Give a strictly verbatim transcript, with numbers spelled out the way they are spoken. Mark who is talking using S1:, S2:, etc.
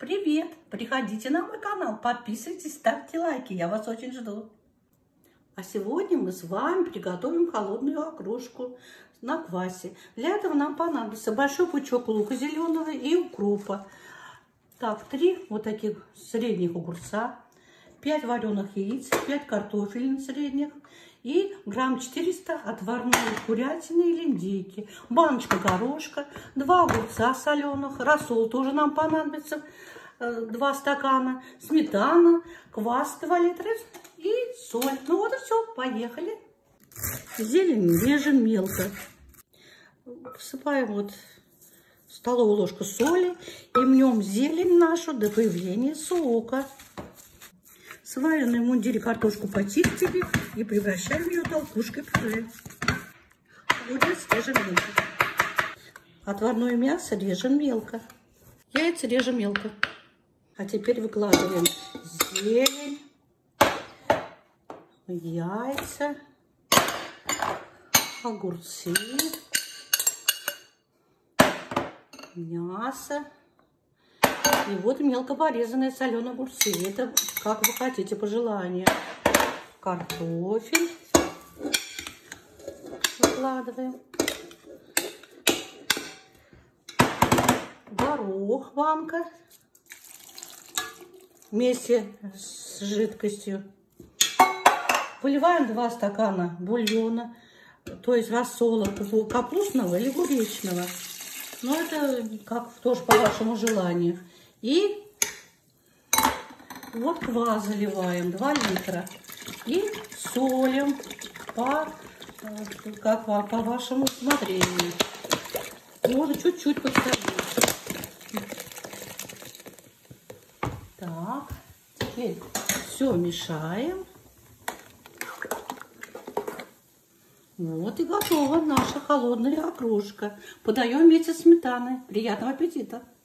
S1: Привет! Приходите на мой канал, подписывайтесь, ставьте лайки, я вас очень жду. А сегодня мы с вами приготовим холодную окрошку на квасе. Для этого нам понадобится большой пучок лука зеленого и укропа. Так, три вот таких средних огурца, пять вареных яиц, пять картофелин средних и грамм четыреста отварной курятины или индейки, баночка горошка, два огурца соленых, рассол тоже нам понадобится, два стакана, сметана, квас два литра и соль. Ну вот и все, поехали. Зелень режем мелко. Всыпаем вот столовую ложку соли и мнем зелень нашу до появления сока. Сваренную в мундире картошку почистили и превращаем ее толкушкой в пюре. Огурец режем мелко. Отварное мясо режем мелко. Яйца режем мелко. А теперь выкладываем зелень, яйца, огурцы, мясо. И вот мелко порезанные соленые огурцы. Это как вы хотите, по желанию. Картофель выкладываем. Горох банка вместе с жидкостью. Выливаем два стакана бульона, то есть рассола капустного или гречного. Но это как тоже по вашему желанию. И вот квас заливаем два литра. И солим по, как, по вашему усмотрению. Можно чуть-чуть подсолить. Так, теперь все мешаем. Вот и готова наша холодная окрошка. Подаем вместе с сметаной. Приятного аппетита!